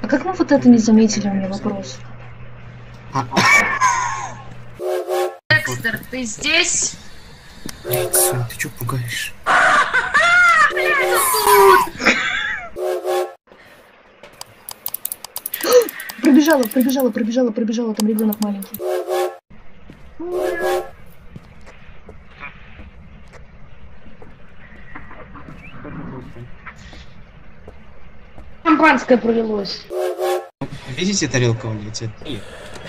А как мы вот это не заметили, у меня вопрос? Декстер, ты здесь? Нет, Сонь, ты чё пугаешь? Пробежала, там ребенок маленький. Шампанское пролилось. Видите, тарелка улетит? Нет.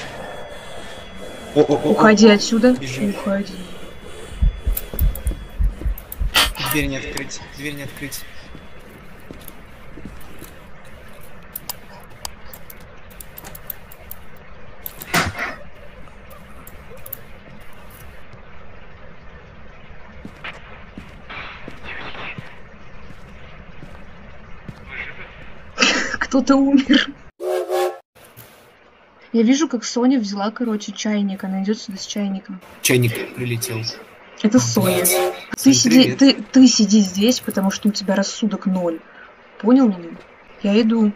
Уходи отсюда. Бежим. Уходи. Дверь не открыть, дверь не открыть. Кто-то умер. Я вижу, как Соня взяла, короче, чайник. Она идет сюда с чайником. Чайник прилетел. Это Соня. Сонь, привет. Ты сиди здесь, потому что у тебя рассудок 0. Понял меня? Я иду.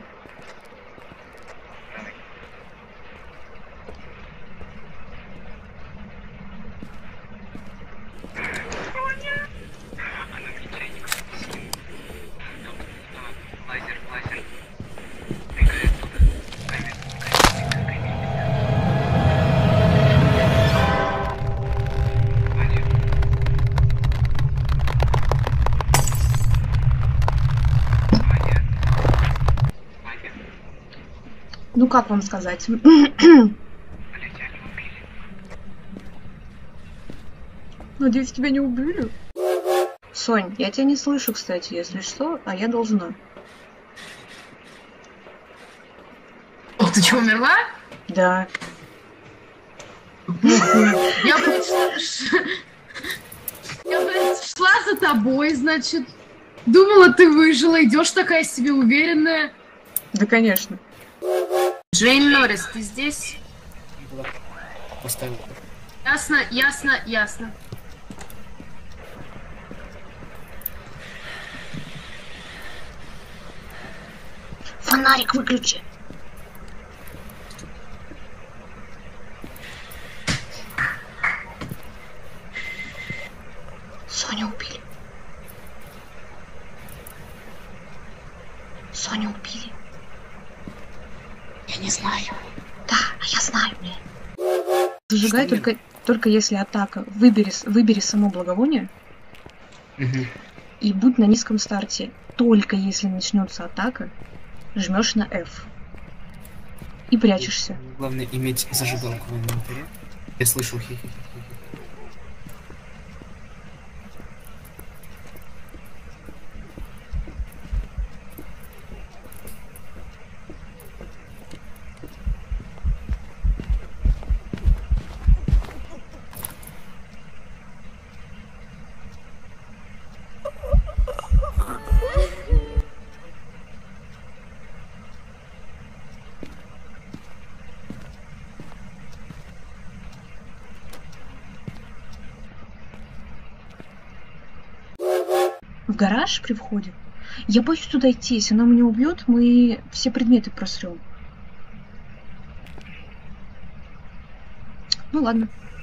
Ну как вам сказать? Надеюсь, тебя не убили? Сонь, я тебя не слышу, кстати, если что, а я должна. Ох, ты что, умерла? Да. Я, блядь, шла за тобой, значит. Думала, ты выжила, идешь такая себе уверенная. Да, конечно. Джейн Норрис, ты здесь? Поставил. Ясно, ясно, ясно. Фонарик выключи. Соню убили. Соню убили. Я не знаю. Да, а я знаю, блин. Зажигай только если атака. Выбери само благовоние и будь на низком старте. Только если начнется атака, жмешь на F. И прячешься. Главное иметь зажигалку в инвентаре. Я слышал хихи. В гараж при входе? Я боюсь туда идти. Если она меня убьет, мы все предметы просрем. Ну ладно.